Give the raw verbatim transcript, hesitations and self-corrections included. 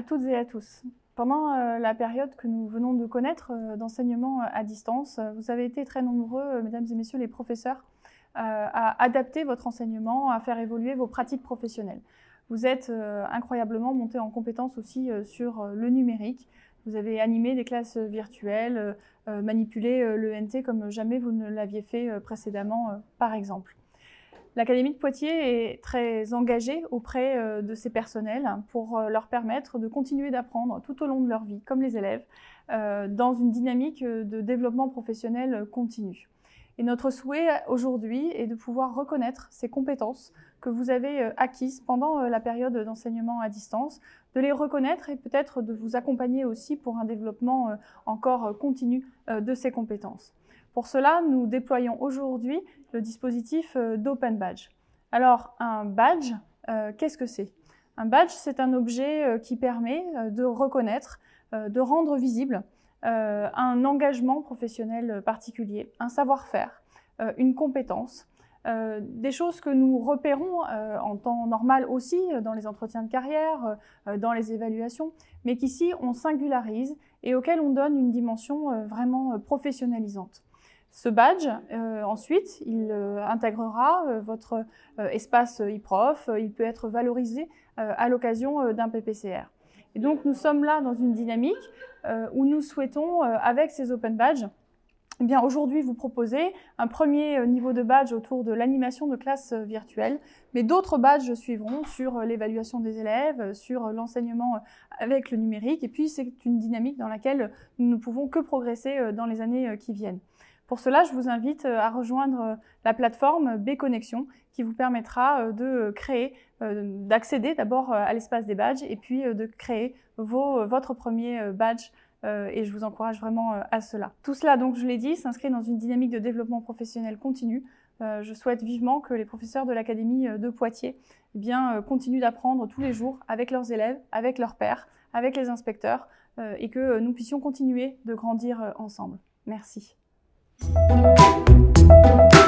à toutes et à tous. Pendant euh, la période que nous venons de connaître euh, d'enseignement à distance, vous avez été très nombreux, euh, mesdames et messieurs les professeurs, euh, à adapter votre enseignement, à faire évoluer vos pratiques professionnelles. Vous êtes euh, incroyablement montés en compétences aussi euh, sur euh, le numérique. Vous avez animé des classes virtuelles, euh, manipulé euh, l'E N T comme jamais vous ne l'aviez fait euh, précédemment, euh, par exemple. L'Académie de Poitiers est très engagée auprès de ses personnels pour leur permettre de continuer d'apprendre tout au long de leur vie, comme les élèves, dans une dynamique de développement professionnel continu. Et notre souhait aujourd'hui est de pouvoir reconnaître ces compétences que vous avez acquises pendant la période d'enseignement à distance, de les reconnaître et peut-être de vous accompagner aussi pour un développement encore continu de ces compétences. Pour cela, nous déployons aujourd'hui le dispositif d'Open Badge. Alors, un badge, euh, qu'est-ce que c'est? Un badge, c'est un objet euh, qui permet euh, de reconnaître, euh, de rendre visible euh, un engagement professionnel particulier, un savoir-faire, euh, une compétence, euh, des choses que nous repérons euh, en temps normal aussi dans les entretiens de carrière, euh, dans les évaluations, mais qu'ici on singularise et auxquelles on donne une dimension euh, vraiment professionnalisante. Ce badge, euh, ensuite, il euh, intégrera euh, votre euh, espace e-prof, il peut être valorisé euh, à l'occasion euh, d'un P P C R. Et donc nous sommes là dans une dynamique euh, où nous souhaitons, euh, avec ces Open Badges, eh bien aujourd'hui vous proposer un premier niveau de badge autour de l'animation de classes virtuelles, mais d'autres badges suivront sur l'évaluation des élèves, sur l'enseignement avec le numérique, et puis c'est une dynamique dans laquelle nous ne pouvons que progresser dans les années qui viennent. Pour cela, je vous invite à rejoindre la plateforme B-Connexion qui vous permettra de créer, d'accéder d'abord à l'espace des badges et puis de créer vos, votre premier badge et je vous encourage vraiment à cela. Tout cela, donc je l'ai dit, s'inscrit dans une dynamique de développement professionnel continu. Je souhaite vivement que les professeurs de l'Académie de Poitiers eh bien, continuent d'apprendre tous les jours avec leurs élèves, avec leurs pairs, avec les inspecteurs et que nous puissions continuer de grandir ensemble. Merci. Thank you.